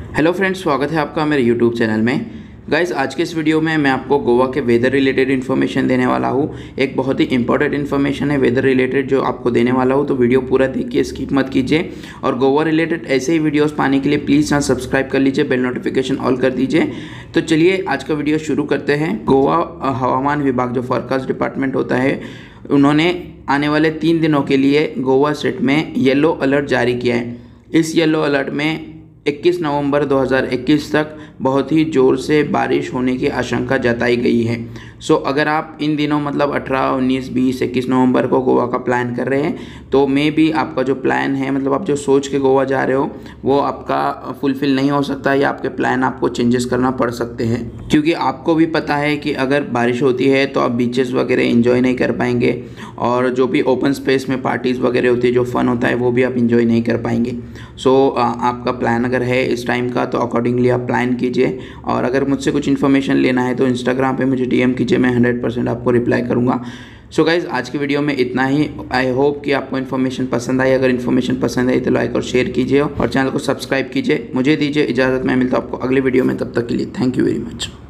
Hello friends, स्वागत है आपका मेरे यूट्यूब चैनल में। गाइस, आज के इस वीडियो में मैं आपको गोवा के वेदर रिलेटेड इन्फॉर्मेशन देने वाला हूँ। एक बहुत ही इंपॉर्टेंट इन्फॉर्मेशन है वेदर रिलेटेड जो आपको देने वाला हूँ, तो वीडियो पूरा देखिए, स्किप मत कीजिए। और गोवा रिलेटेड ऐसे ही वीडियोस पाने के लिए प्लीज़ चैनल सब्सक्राइब कर लीजिए, बेल नोटिफिकेशन ऑल कर दीजिए। तो चलिए आज का वीडियो शुरू करते हैं। गोवा हवामान विभाग जो फोरकास्ट डिपार्टमेंट होता है, उन्होंने आने वाले 3 दिनों के लिए गोवा स्टेट में येलो अलर्ट जारी किया है। इस येलो अलर्ट में 21 नवंबर 2021 तक बहुत ही ज़ोर से बारिश होने की आशंका जताई गई है। सो अगर आप इन दिनों मतलब 18, 19, 20, 21 नवंबर को गोवा का प्लान कर रहे हैं तो मे भी आपका जो प्लान है, मतलब आप जो सोच के गोवा जा रहे हो, वो आपका फुलफ़िल नहीं हो सकता या आपके प्लान आपको चेंजेस करना पड़ सकते हैं। क्योंकि आपको भी पता है कि अगर बारिश होती है तो आप बीचेस वगैरह एंजॉय नहीं कर पाएंगे, और जो भी ओपन स्पेस में पार्टीज़ वगैरह होती है, जो फ़न होता है, वो भी आप इंजॉय नहीं कर पाएंगे। सो आपका प्लान अगर है इस टाइम का तो अकॉर्डिंगली आप प्लान कीजिए। और अगर मुझसे कुछ इन्फॉर्मेशन लेना है तो इंस्टाग्राम पे मुझे DM कीजिए, मैं 100% आपको रिप्लाई करूँगा। सो गाइज़, आज की वीडियो में इतना ही। आई होप कि आपको इन्फॉर्मेशन पसंद आई। अगर इन्फॉर्मेशन पसंद आई तो लाइक और शेयर कीजिए और चैनल को सब्सक्राइब कीजिए। मुझे दीजिए इजाज़त, मैं मिलता हूँ आपको अगले वीडियो में। तब तक के लिए थैंक यू वेरी मच।